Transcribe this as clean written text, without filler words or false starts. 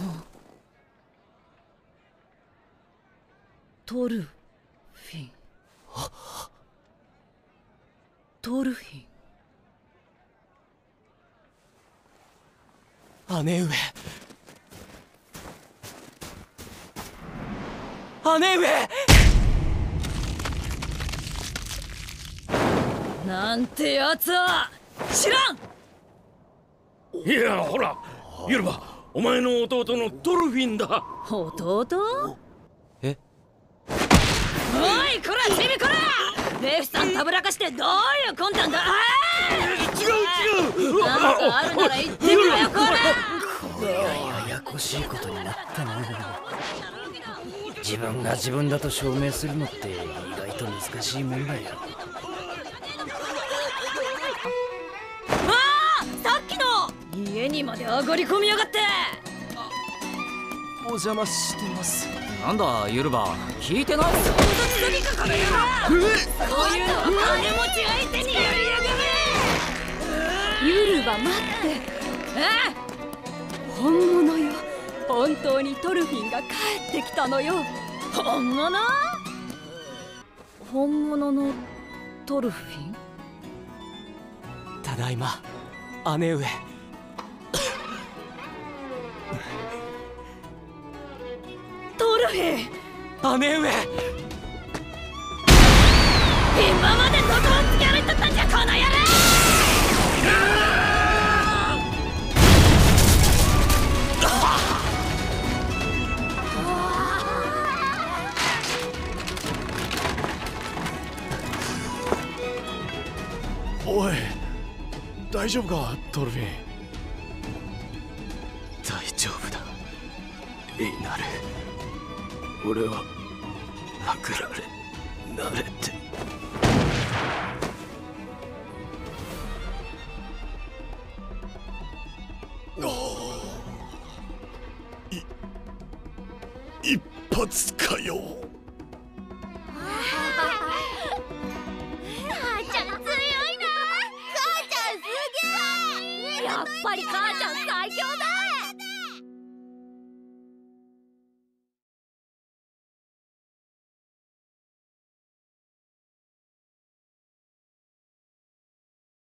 トルフィン。トルフィン。 姉上。姉上。 なんてやつは知らん。 いや、ほら、ユルバ、お前の弟のトルフィンだ。 弟？ え？ おい、こらチビこら、レフさんたぶらかしてどういう魂胆だ。 違う。 なんかあるなら言ってみろよ、こら。 これはややこしいことになったな。自分が自分だと証明するのって意外と難しいもんだよ。 さっきの家にまで上がり込みやがって。 お邪魔してます。 なんだユルバ、聞いてない？ 相続すぎかこれが。そういうのは金持ち相手にやりやがれ。 ユルバ待って。本物よ。本当にトルフィンが帰ってきたのよ。 本物？本物のトルフィン？ ただいま、姉上。 トルフィン！ 姉上！ 今までどこをつけ歩いとったんじゃこの野郎！ おい、大丈夫かトルフィン。 大丈夫だ、イナル。 俺は殴られ慣れて。一発かよ。 やっぱり母ちゃん最